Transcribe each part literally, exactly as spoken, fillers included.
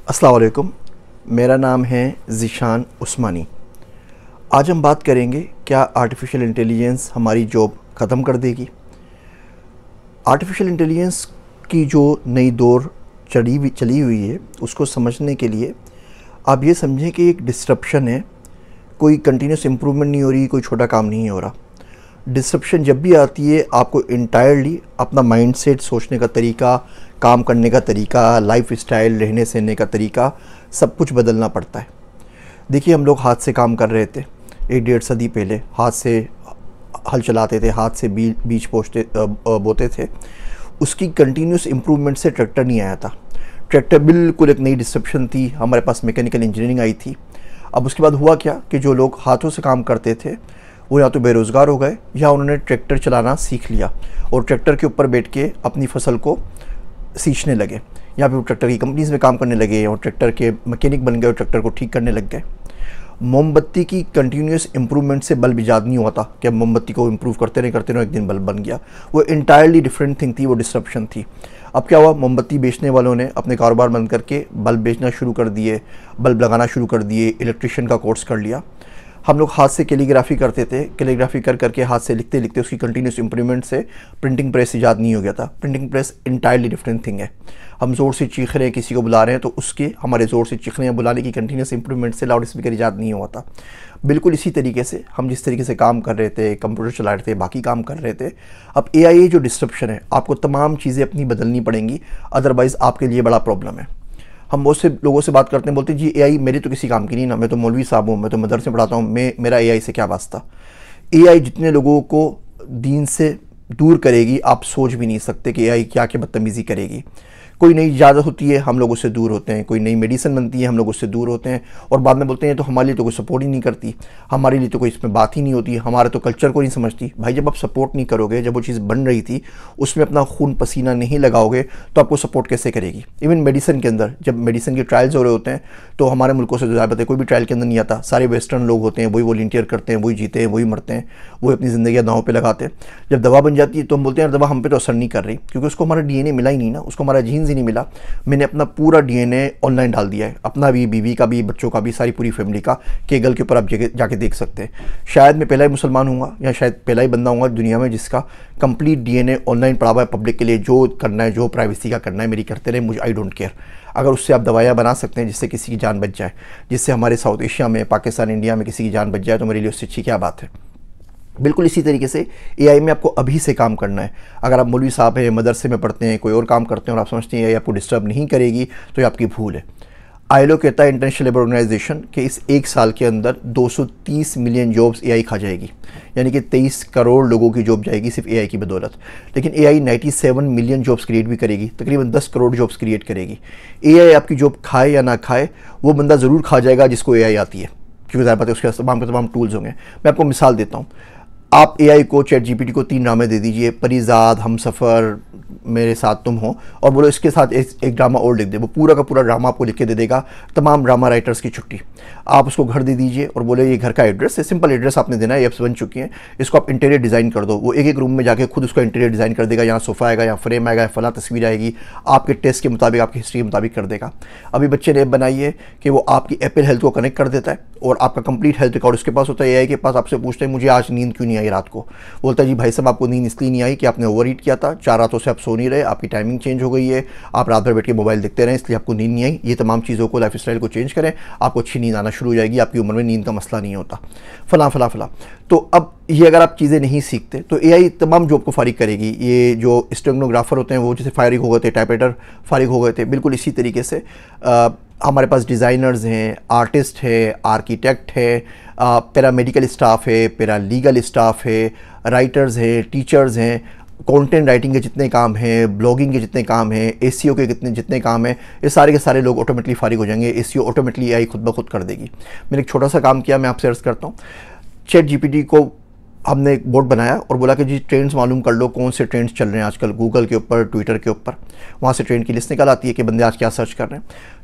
अस्सलाम वालेकुम, मेरा नाम है ज़ीशान उस्मानी। आज हम बात करेंगे क्या आर्टिफिशियल इंटेलिजेंस हमारी जॉब ख़त्म कर देगी। आर्टिफिशियल इंटेलिजेंस की जो नई दौर चली हुई चली हुई है उसको समझने के लिए आप ये समझें कि एक डिस्ट्रप्शन है, कोई कंटिन्यूस इम्प्रूवमेंट नहीं हो रही, कोई छोटा काम नहीं हो रहा। डिस्ट्रप्शन जब भी आती है आपको इंटायरली अपना माइंडसेट, सोचने का तरीका, काम करने का तरीका, लाइफ स्टाइल, रहने सहने का तरीका, सब कुछ बदलना पड़ता है। देखिए, हम लोग हाथ से काम कर रहे थे एक डेढ़ सदी पहले, हाथ से हल चलाते थे, हाथ से बीज बीज पोछते बोते थे। उसकी कंटिन्यूस इम्प्रूवमेंट से ट्रैक्टर नहीं आया था। ट्रैक्टर बिल्कुल एक नई डिस्ट्रप्शन थी, हमारे पास मैकेनिकल इंजीनियरिंग आई थी। अब उसके बाद हुआ क्या कि जो लोग हाथों से काम करते थे वो या तो बेरोज़गार हो गए या उन्होंने ट्रैक्टर चलाना सीख लिया और ट्रैक्टर के ऊपर बैठ के अपनी फसल को सींचने लगे, या फिर वो ट्रैक्टर की कंपनीज़ में काम करने लगे और ट्रैक्टर के मैकेनिक बन गए और ट्रैक्टर को ठीक करने लग गए। मोमबत्ती की कंटिन्यूस इंप्रूवमेंट से बल्ब ईजाद नहीं हुआ था कि अब मोमबत्ती को इम्प्रूव करते रहे करते रहे एक दिन बल्ब बन गया। वो इंटायरली डिफरेंट थिंग थी, वो डिस्ट्रप्शन थी। अब क्या हुआ, मोमबत्ती बेचने वालों ने अपने कारोबार बंद करके बल्ब बेचना शुरू कर दिए, बल्ब लगाना शुरू कर दिए, इलेक्ट्रिशियन का कोर्स कर लिया। हम लोग हाथ से कैलीग्राफी करते थे, कैलीग्राफी कर करके हाथ से लिखते लिखते उसकी कंटिन्यूस इंप्रूवमेंट से प्रिंटिंग प्रेस ईजाद नहीं हो गया था। Printing press entirely different thing है। हम ज़ोर से चीख रहे हैं, किसी को बुला रहे हैं, तो उसके हमारे ज़ोर से चीखने या बुलाने की कंटिन्यूस इंप्रूवमेंट से लाउड स्पीकर ईजाद नहीं हुआ था। बिल्कुल इसी तरीके से हम जिस तरीके से काम कर रहे थे, कंप्यूटर चला रहे थे, बाकी काम कर रहे थे, अब ए आई जो डिस्ट्रप्शन है, आपको तमाम चीज़ें अपनी बदलनी पड़ेंगी, अदरवाइज़ आपके लिए बड़ा प्रॉब्लम है। हम बहुत से लोगों से बात करते हैं, बोलते हैं जी एआई मेरे तो किसी काम की नहीं ना, मैं तो मौलवी साहब हूँ, मैं तो मदरसे पढ़ाता हूँ, मैं मेरा एआई से क्या वास्ता। एआई जितने लोगों को दीन से दूर करेगी आप सोच भी नहीं सकते कि एआई क्या क्या बदतमीज़ी करेगी। कोई नई इजाज़त होती है हम लोग उससे दूर होते हैं, कोई नई मेडिसिन बनती है हम लोग उससे दूर होते हैं और बाद में बोलते हैं तो हमारे लिए तो कोई सपोर्ट ही नहीं करती, हमारे लिए तो कोई इसमें बात ही नहीं होती, हमारे तो कल्चर को नहीं समझती। भाई, जब आप सपोर्ट नहीं करोगे, जब वो चीज़ बन रही थी उसमें अपना खून पसीना नहीं लगाओगे तो आपको सपोर्ट कैसे करेगी। इवन मेडिसिन के अंदर जब मेडिसिन के ट्रायल्स हो रहे होते हैं तो हमारे मुल्कों से ज़्यादा पता है कोई भी ट्रायल के अंदर नहीं आता, सारे वेस्टर्न लोग होते हैं, वही वॉलंटियर करते हैं, वही जीते हैं, वही मरते हैं, वही अपनी ज़िंदगी दांव पे लगाते हैं। जब दवा बन जाती है तो हम बोलते हैं दवा हम पे तो असर नहीं कर रही, क्योंकि उसको हमारा डीएनए मिला ही नहीं ना, उसको हमारा जीन्स ही नहीं मिला। मैंने अपना पूरा डीएनए ऑनलाइन डाल दिया है, अपना भी, बीवी का भी, बच्चों का भी, सारी पूरी फैमिली का, केगल के ऊपर आप जाके देख सकते हैं। शायद मैं पहला ही मुसलमान हूँगा या शायद पहला ही बंदा हूँगा दुनिया में जिसका कंप्लीट डीएनए ऑनलाइन पड़ा हुआ है पब्लिक के लिए। जो करना है, जो प्राइवेसी का करना है मेरी करते रहे, मुझे आई डोंट केयर। अगर उससे आप दवाइयाँ बना सकते हैं जिससे किसी की जान बच जाए, जिससे हमारे साउथ एशिया में, पाकिस्तान, इंडिया में किसी की जान बच जाए, तो मेरे लिए उससे अच्छी क्या बात है। बिल्कुल इसी तरीके से एआई में आपको अभी से काम करना है। अगर आप मौलवी साहब हैं, मदरसे में पढ़ते हैं, कोई और काम करते हैं और आप समझते हैं एआई आपको डिस्टर्ब नहीं करेगी, तो ये आपकी भूल है। आईएलओ कहता है, इंटरनेशनल लेबर ऑर्गेनाइजेशन, कि इस एक साल के अंदर दो सौ तीस मिलियन जॉब्स एआई खा जाएगी, यानी कि तेईस करोड़ लोगों की जॉब जाएगी सिर्फ एआई की बदौलत। लेकिन एआई सत्तानवे मिलियन जॉब्स क्रिएट भी करेगी, तकरीबन दस करोड़ जॉब्स क्रिएट करेगी। एआई आपकी जॉब खाए या ना खाए, वो बंदा ज़रूर खा जाएगा जिसको एआई आती है, क्योंकि ज़्यादा पता है उसके तमाम के तमाम टूल्स होंगे। मैं आपको मिसाल देता हूँ, आप एआई को, चैट जीपीटी को तीन ड्रामे दे दीजिए, परिजाद, हमसफ़र, मेरे साथ तुम हो, और बोलो इसके साथ एक, एक ड्रामा और लिख दे, वो पूरा का पूरा ड्रामा आपको लिख के दे देगा। तमाम ड्रामा राइटर्स की छुट्टी। आप उसको घर दे दीजिए और बोले ये घर का एड्रेस है, सिंपल एड्रेस आपने देना है, एप्स बन चुकी हैं, इसको आप इंटीरियर डिज़ाइन कर दो। वो एक एक रूम में जाके खुद उसका इंटीरियर डिज़ाइन कर देगा, यहाँ सोफ़ा आएगा, यहाँ फ्रेम आएगा, फला तस्वीर आएगी, आपके टेस्ट के मुताबिक, आपकी हिस्ट्री के मुताबिक कर देगा। अभी बच्चे ने ऐप बनाई है कि वो आपकी एप्पल हेल्थ को कनेक्ट कर देता है और आपका कंप्लीट हेल्थ रिकॉर्ड उसके पास होता है। एआई के पास आपसे पूछते हैं मुझे आज नींद क्यों नहीं आई रात को, बोलता है जी भाई साहब आपको नींद इसलिए नहीं आई कि आपने ओवर ईट किया था, चार रातों से आप सो नहीं रहे, आपकी टाइमिंग चेंज हो गई है, आप रात भर बैठ के मोबाइल देखते रहे इसलिए आपको नींद नहीं आई। ये तमाम चीज़ों को, लाइफ स्टाइल को चेंज करें, आपको अच्छी नींद आना शुरू हो जाएगी, आपकी उम्र में नींद का मसला नहीं होता, फला फला फला। तो अब ये अगर आप चीज़ें नहीं सीखते तो एआई तमाम जॉब को फारिग करेगी। ये जो स्टेनोग्राफर होते हैं वो जैसे फारिग हो गए थे, टाइपराइटर फारिग हो गए थे, बिल्कुल इसी तरीके से आ, हमारे पास डिज़ाइनर्स हैं, आर्टिस्ट है, आर्किटेक्ट है, पैरामेडिकल स्टाफ है, पैरा लीगल स्टाफ है, राइटर्स हैं, टीचर्स हैं, कंटेंट राइटिंग के जितने काम हैं, ब्लॉगिंग के जितने काम हैं, एसईओ के कितने जितने काम हैं, ये सारे के सारे लोग ऑटोमेटिकली फारिग हो जाएंगे। एसईओ ऑटोमेटिकली एआई खुद ब खुद कर देगी। मैंने एक छोटा सा काम किया, मैं आपसे अर्ज़ करता हूँ। चैट जीपीटी को हमने एक बोर्ड बनाया और बोला कि जी ट्रेंड्स मालूम कर लो, कौन से ट्रेंड्स चल रहे हैं आजकल गूगल के ऊपर, ट्विटर के ऊपर। वहाँ से ट्रेंड की लिस्ट निकल आती है कि बंदे आज क्या सर्च कर रहे हैं।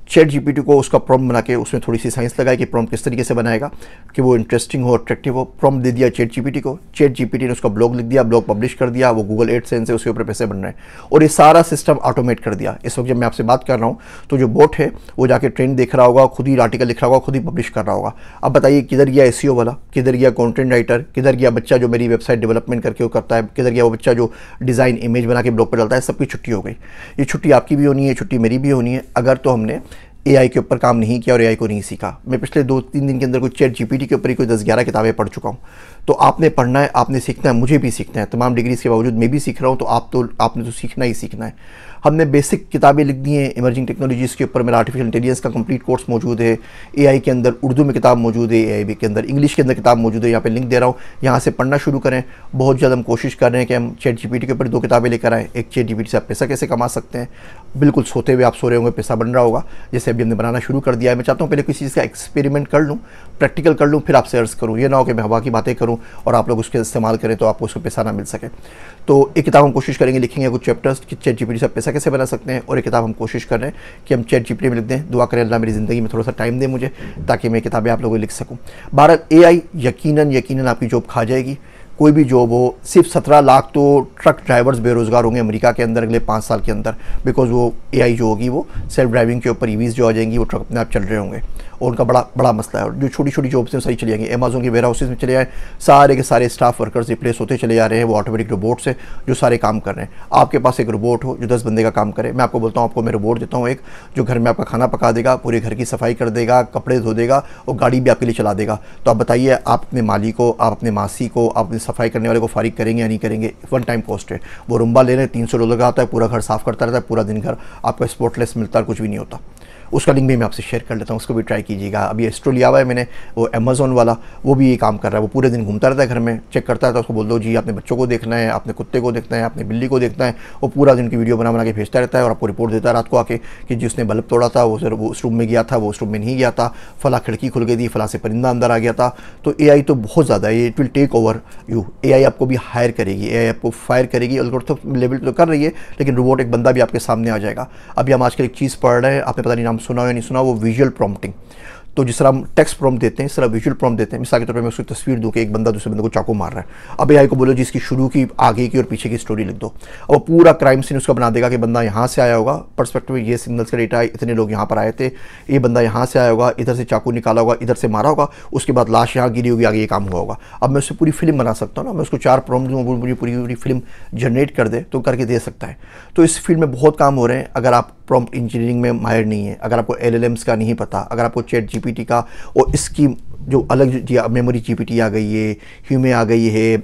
चैट जीपीटी को उसका प्रॉम्प्ट बना के उसमें थोड़ी सी साइंस लगाई कि प्रॉम्प्ट किस तरीके से बनाएगा कि वो इंटरेस्टिंग हो, अट्रैक्टिव हो। प्रॉम्प्ट दे दिया चैट जीपीटी को, चैट जीपीटी ने उसका ब्लॉग लिख दिया, ब्लॉग पब्लिश कर दिया, वो गूगल एडसेंस से उसके ऊपर पैसे बन रहे हैं और ये सारा सिस्टम ऑटोमेट कर दिया। इस वक्त जब मैं आपसे बात कर रहा हूँ तो जो बोट है वो जाके ट्रेंड देख रहा होगा, खुद ही आर्टिकल लिख रहा होगा, खुद ही पब्लिश कर रहा होगा। अब बताइए किधर गया एसईओ वाला, किधर गया कंटेंट राइटर, किधर गया बच्चा जो मेरी वेबसाइट डेवलपमेंट करके वो करता है, किधर गया वो बच्चा जो डिज़ाइन इमेज बना के ब्लॉग पर डालता है। सबकी छुट्टी हो गई। ये छुट्टी आपकी भी होनी है, छुट्टी मेरी भी होनी है, अगर तो हमने एआई के ऊपर काम नहीं किया और एआई को नहीं सीखा। मैं पिछले दो तीन दिन के अंदर कोई चैट जीपीटी के ऊपर ही कोई दस ग्यारह किताबें पढ़ चुका हूँ। तो आपने पढ़ना है, आपने सीखना है, मुझे भी सीखना है। तमाम डिग्रीज के बावजूद मैं भी सीख रहा हूँ, तो आप तो आपने तो सीखना ही सीखना है। हमने बेसिक किताबें लिख दी हैं इमर्जिंग टेक्नोलॉजीज़ के ऊपर। मेरा आर्टिफिशियल इंटेलिजेंस का कंप्लीट कोर्स मौजूद है। एआई के अंदर उर्दू में किताब मौजूद है, एआई के अंदर इंग्लिश के अंदर किताब मौजूद है। यहाँ पे लिंक दे रहा हूँ, यहाँ से पढ़ना शुरू करें। बहुत ज़्यादा हम कोशिश कर रहे हैं कि हम चैट जीपीटी के ऊपर दो किताबें लेकर आएँ। एक चैट जीपीटी से आप पैसा कैसे कमा सकते हैं, बिल्कुल सोते हुए आप सो रहे होंगे, पैसा बन रहा होगा, जैसे अभी हमने बनाना शुरू कर दिया है। मैं चाहता हूँ पहले किसी चीज़ का एक्सपेरिमेंट कर लूँ, प्रैक्टिकल कर लूँ, फिर आपसे अर्ज़ करूँ। ये ना हो कि मैं हवा की बातें करूँ और आप लोग उसके इस्तेमाल करें तो आपको उसको पैसा ना मिल सके। तो एक किताब हम कोशिश करेंगे, लिखेंगे कुछ चैप्टर्स कि चैट जीपीटी से पैसा कैसे बना सकते हैं, और एक किताब हम कोशिश कर रहे हैं कि हम चैट जीपीटी में लिख दें। दुआ करें अल्लाह मेरी ज़िंदगी में थोड़ा सा टाइम दे मुझे, ताकि मैं किताबें आप लोगों को लिख सकूँ। बहरहाल एआई यकीनन यकीनन आपकी जॉब खा जाएगी। कोई भी जॉब हो, सिर्फ सत्रह लाख तो ट्रक ड्राइवर्स बेरोज़गार होंगे अमेरिका के अंदर अगले पाँच साल के अंदर, बिकॉज वो एआई जो होगी वो सेल्फ ड्राइविंग के ऊपर ईवीज़ जो आ जाएंगी, वो ट्रक अपने आप चल रहे होंगे और उनका बड़ा बड़ा मसला है। और जो छोटी छोटी जॉब्स हैं सही चली जाएंगी। अमेज़न के वेयर हाउसेज में चले जाएँ, सारे के सारे स्टाफ वर्कर्स रिप्लेस होते चले जा रहे हैं। वो ऑटोमेटिक रोबोट्स है जो सारे काम कर रहे हैं। आपके पास एक रोबोट हो जो दस बंदे का काम करे, मैं आपको बोलता हूँ, आपको मैं रोबोट देता हूँ एक, जो घर में आपका खाना पका देगा, पूरे घर की सफाई कर देगा, कपड़े धो देगा और गाड़ी भी आपके लिए चला देगा। तो आप बताइए, आप अपने माली को, आप अपने मासी को, आप अपने सफाई करने वाले को फारिग करेंगे या नहीं करेंगे? वन टाइम कॉस्ट है। वो रुम्बा ले रहे हैं, तीन सौ डॉलर का आता है, पूरा घर साफ़ करता रहता है, पूरा दिन घर आपका स्पॉटलेस मिलता है, कुछ भी नहीं होता। उसका लिंक भी मैं आपसे शेयर कर लेता हूँ, उसको भी ट्राई कीजिएगा। अभी एस्ट्रो लिया हुआ है मैंने, वो अमेज़ॉन वाला, वो भी ये काम कर रहा है। वो पूरे दिन घूमता रहता है घर में, चेक करता है, तो उसको बोल दो जी आपने बच्चों को देखना है, आपने कुत्ते को देखना है, आपने बिल्ली को देखना है। वो पूरा दिन की वीडियो बना बना के भेजता रहता है और आपको रिपोर्ट देता है रात को आके कि जिसने बल्ब तोड़ा था वो सर वो उस रूम में गया था, वो उस रूम में नहीं गया था, फला खिड़की खुल गई थी, फला से परिंदा अंदर आ गया था। तो ए आई तो बहुत ज़्यादा है, it will take over you. A I आपको भी हायर करेगी, ए आई आपको फायर करेगी। एल्गोरिथम लेवल तो कर रही है, लेकिन रोबोट एक बंदा भी आपके सामने आ जाएगा। अभी हम आजकल एक चीज़ पढ़ रहे हैं, आपने पता नहीं नाम सुना हो या नहीं सुना, वो विजुअल प्रॉम्प्टिंग। तो जिस तरह हम टेक्स्ट प्रॉम्प्ट देते हैं, इस तरह विजुअल प्रॉम्प्ट देते हैं। मिसाल के तौर पे मैं उसकी तस्वीर दूँ कि एक बंदा दूसरे बंदे को चाकू मार रहा है। अब एआई को बोलो जी इसकी शुरू की, आगे की और पीछे की स्टोरी लिख दो, और पूरा क्राइम सीन उसका बना देगा कि बंदा यहाँ से आया होगा, पर्सपेक्टिव में ये सिग्नल्स का डेटा है, इतने लोग यहाँ पर आए थे, ये बंदा यहाँ से आया होगा, इधर से चाकू निकाला होगा, इधर से मारा होगा, उसके बाद लाश यहाँ गिरी होगी, आगे ये काम हुआ होगा। अब मैं उससे पूरी फिल्म बना सकता हूँ ना, मैं उसको चार प्रॉम्प्ट दूँ, मुझे पूरी पूरी फिल्म जनरेट कर दे, तो करके दे सकता है। तो इस फील्ड में बहुत काम हो रहे हैं। अगर आप प्रॉम्प्ट इंजीनियरिंग में माहिर नहीं है, अगर आपको एल एल एम्स का नहीं पता, अगर आपको चैट जीपीटी का और इसकी जो अलग मेमोरी जीपीटी आ गई है, ह्यूमे आ गई है,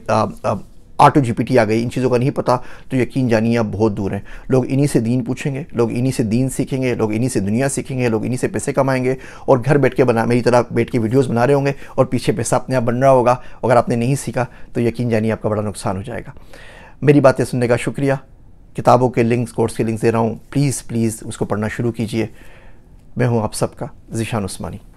ऑटो जीपीटी आ गई, इन चीज़ों का नहीं पता, तो यकीन जानिए आप बहुत दूर हैं। लोग इन्हीं से दीन पूछेंगे, लोग इन्हीं से दीन सीखेंगे, लोग इन्हीं से दुनिया सीखेंगे, लोग इन्हीं से पैसे कमाएंगे और घर बैठ के बना मेरी तरह बैठ के वीडियोस बना रहे होंगे और पीछे पैसा अपने आप बन रहा होगा। अगर आपने नहीं सीखा तो यकीन जानिए आपका बड़ा नुकसान हो जाएगा। मेरी बातें सुनने का शुक्रिया। किताबों के लिंक्स, कोर्स के लिंक्स दे रहा हूँ, प्लीज़ प्लीज़ उसको पढ़ना शुरू कीजिए। मैं हूँ आप सबका ज़ीशान उस्मानी।